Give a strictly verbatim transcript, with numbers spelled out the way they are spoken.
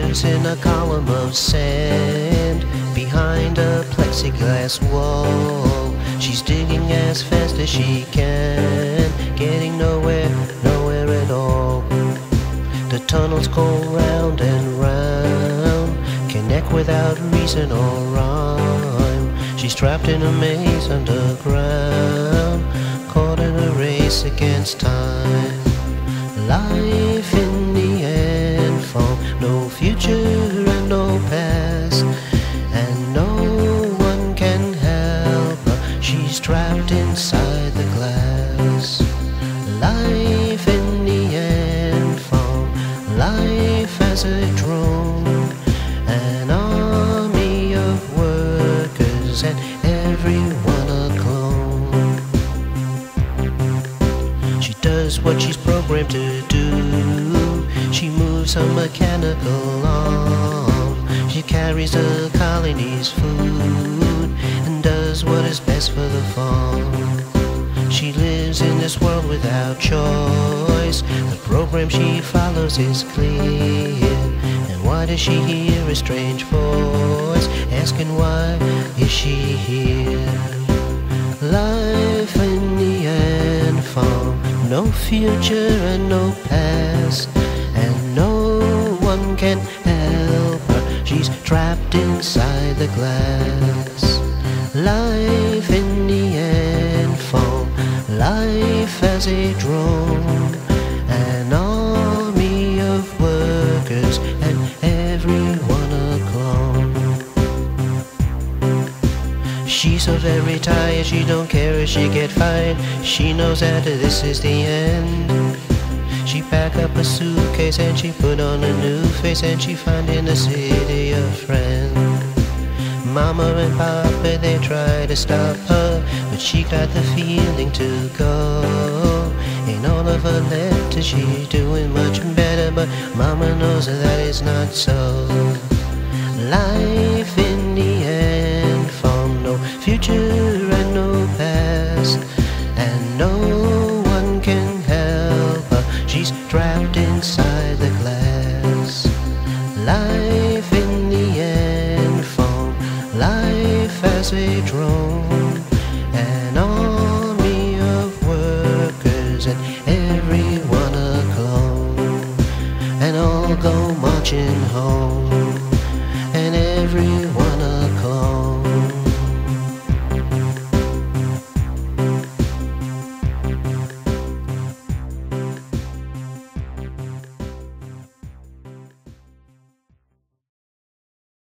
disappears in a column of sand behind a plexiglass wall. She's digging as fast as she can, getting nowhere, nowhere at all. The tunnels go round and round, connect without reason or rhyme. She's trapped in a maze underground, caught in a race against time. Life in the end form, no future and no past, and no one can help her. She's trapped inside the glass. Life in the end form, life as a drone, an army of workers and everyone a clone. She does what she's programmed to do. She moves her mechanical arm. She carries the colony's food and does what is best for the farm. She lives in this world without choice. The program she follows is clear. And why does she hear a strange voice asking why is she here? Life in the end form, no future and no past, and no one can help her. She's trapped inside the glass. Life in the end form, life as a drone, an army of workers and everyone a clone. She's so very tired, she don't care if she get fired. She knows that this is the end. She pack up a suitcase and she put on a new face, and she find in the city a friend. Mama and Papa, they try to stop her, but she got the feeling to go. In all of her letters she's doing much better, but Mama knows that it's not so. Life in the end form, no future and no past, and no one can help her. She's trapped inside the glass. Life in the end form, life as a drone.